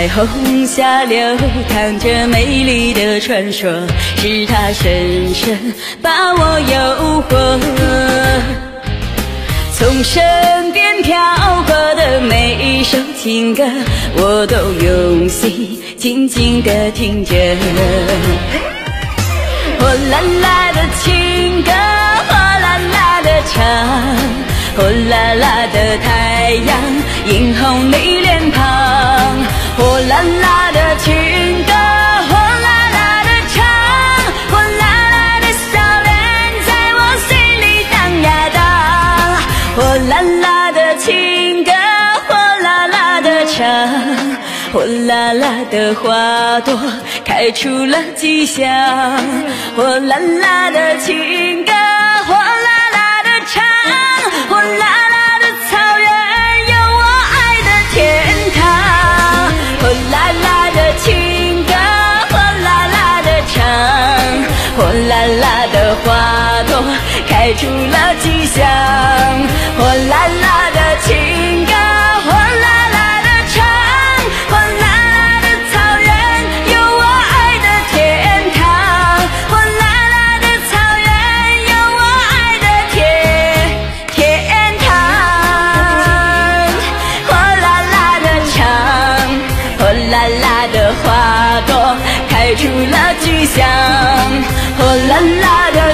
彩虹下流淌着美丽的传说，是它深深把我诱惑。从身边飘过的每一首情歌，我都用心静静地听着。火辣辣的情歌，火辣辣的唱，火辣辣的太阳映红你脸庞，火辣辣的情歌，火辣辣的唱，火辣辣的笑脸在我心里荡呀荡，火辣辣的情歌，火辣辣的唱，火辣辣的花朵开出了吉祥，火辣辣的情歌，火辣辣的唱，火辣辣的草原有我爱的天堂，火辣辣的情歌，火辣辣的唱，火辣辣的花朵开出了吉祥，火辣辣的情歌，火辣辣的唱，火辣辣的草原有我爱的天堂，火辣辣的草原有我爱的天堂，火辣辣的唱，火辣辣的花朵开出了吉祥，火辣辣的